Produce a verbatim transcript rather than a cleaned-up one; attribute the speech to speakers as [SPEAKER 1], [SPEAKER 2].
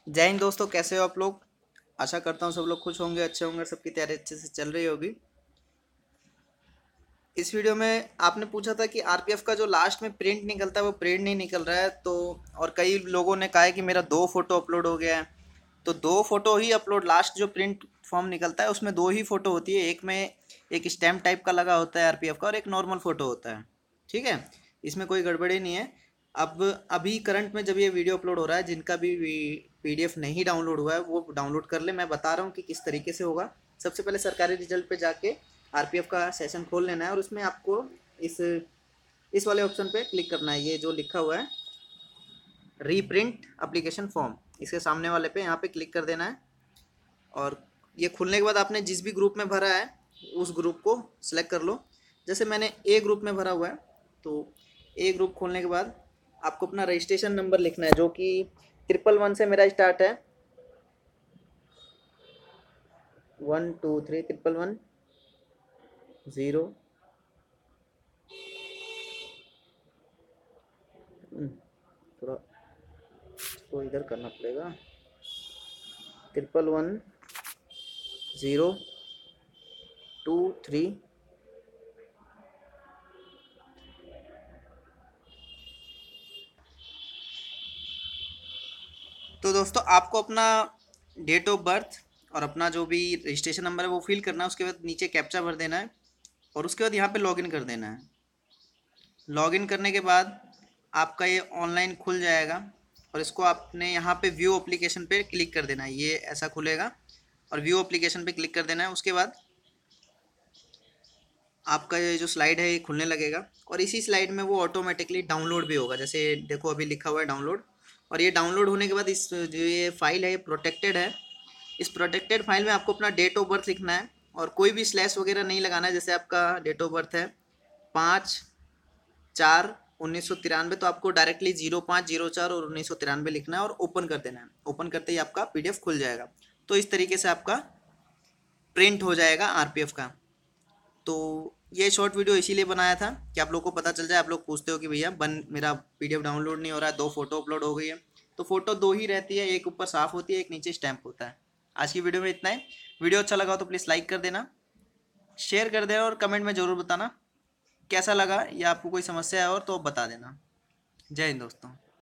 [SPEAKER 1] जय हिंद दोस्तों, कैसे हो आप लोग। आशा करता हूँ सब लोग खुश होंगे, अच्छे होंगे, सबकी तैयारी अच्छे से चल रही होगी। इस वीडियो में आपने पूछा था कि आरपीएफ का जो लास्ट में प्रिंट निकलता है वो प्रिंट नहीं निकल रहा है, तो और कई लोगों ने कहा है कि मेरा दो फोटो अपलोड हो गया है। तो दो फोटो ही अपलोड, लास्ट जो प्रिंट फॉर्म निकलता है उसमें दो ही फोटो होती है। एक में एक स्टैम्प टाइप का लगा होता है आरपीएफ का, और एक नॉर्मल फोटो होता है। ठीक है, इसमें कोई गड़बड़ी नहीं है। अब अभी करंट में जब ये वीडियो अपलोड हो रहा है, जिनका भी पीडीएफ नहीं डाउनलोड हुआ है वो डाउनलोड कर ले। मैं बता रहा हूँ कि किस तरीके से होगा। सबसे पहले सरकारी रिजल्ट पे जाके आरपीएफ का सेशन खोल लेना है, और उसमें आपको इस इस वाले ऑप्शन पे क्लिक करना है। ये जो लिखा हुआ है रीप्रिंट एप्लीकेशन फॉर्म, इसके सामने वाले पे यहाँ पे क्लिक कर देना है। और ये खुलने के बाद आपने जिस भी ग्रुप में भरा है उस ग्रुप को सिलेक्ट कर लो। जैसे मैंने ए ग्रुप में भरा हुआ है, तो ए ग्रुप खोलने के बाद आपको अपना रजिस्ट्रेशन नंबर लिखना है, जो कि ट्रिपल वन से मेरा स्टार्ट है। One two three triple one zero, थोड़ा इसको इधर करना पड़ेगा। Triple one zero two three. तो दोस्तों आपको अपना डेट ऑफ बर्थ और अपना जो भी रजिस्ट्रेशन नंबर है वो फिल करना है। उसके बाद नीचे कैप्चा भर देना है, और उसके बाद यहाँ पे लॉगिन कर देना है। लॉगिन करने के बाद आपका ये ऑनलाइन खुल जाएगा, और इसको आपने यहाँ पे व्यू एप्लीकेशन पे क्लिक कर देना है। ये ऐसा खुलेगा, और व्यू एप्लीकेशन पे क्लिक कर देना है। उसके बाद आपका ये जो स्लाइड है ये खुलने लगेगा, और इसी स्लाइड में वो ऑटोमेटिकली डाउनलोड भी होगा। जैसे देखो अभी लिखा हुआ है डाउनलोड, और ये डाउनलोड होने के बाद इस जो ये फाइल है ये प्रोटेक्टेड है। इस प्रोटेक्टेड फाइल में आपको अपना डेट ऑफ बर्थ लिखना है, और कोई भी स्लैश वगैरह नहीं लगाना है। जैसे आपका डेट ऑफ बर्थ है पाँच चार उन्नीस सौ तिरानवे, तो आपको डायरेक्टली जीरो पाँच जीरो चार और उन्नीस सौ तिरानवे लिखना है और ओपन कर देना है। ओपन करते ही आपका पीडीएफ खुल जाएगा। तो इस तरीके से आपका प्रिंट हो जाएगा आरपीएफ का। तो ये शॉर्ट वीडियो इसीलिए बनाया था कि आप लोग को पता चल जाए। आप लोग पूछते हो कि भैया बन मेरा पीडीएफ डाउनलोड नहीं हो रहा है, दो फोटो अपलोड हो गई है। तो फोटो दो ही रहती है, एक ऊपर साफ होती है, एक नीचे स्टैम्प होता है। आज की वीडियो में इतना ही। वीडियो अच्छा लगा हो तो प्लीज़ लाइक कर देना, शेयर कर देना, और कमेंट में ज़रूर बताना कैसा लगा, या आपको कोई समस्या है और तो बता देना। जय हिंद दोस्तों।